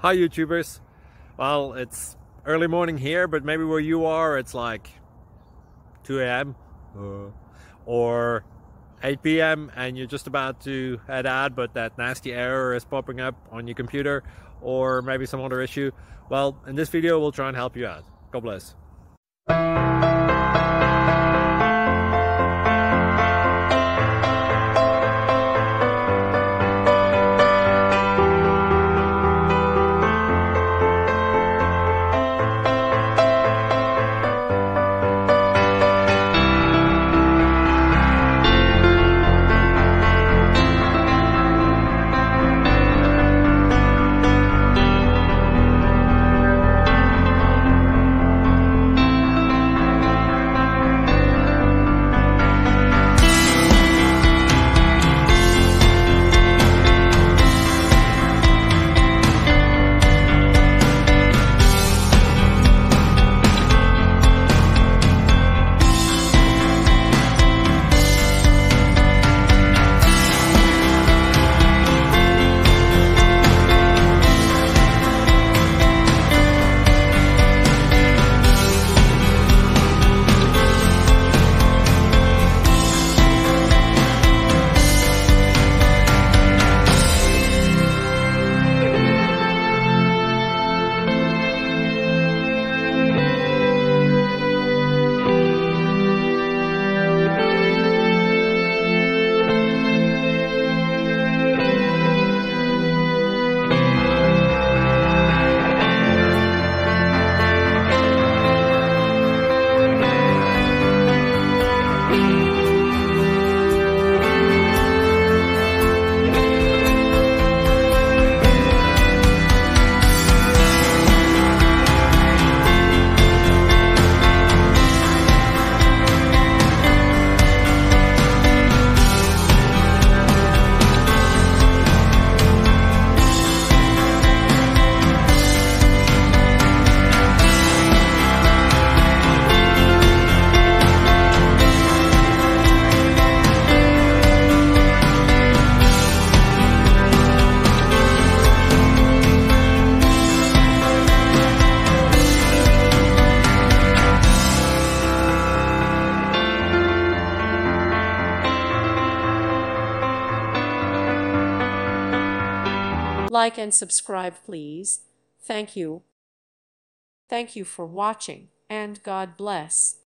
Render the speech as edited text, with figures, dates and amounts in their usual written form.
Hi YouTubers. Well, it's early morning here, but maybe where you are it's like 2 a.m. or 8 p.m. and you're just about to head out, but that nasty error is popping up on your computer, or maybe some other issue. Well, in this video we'll try and help you out. God bless. Like and subscribe, please. Thank you. Thank you for watching, and God bless.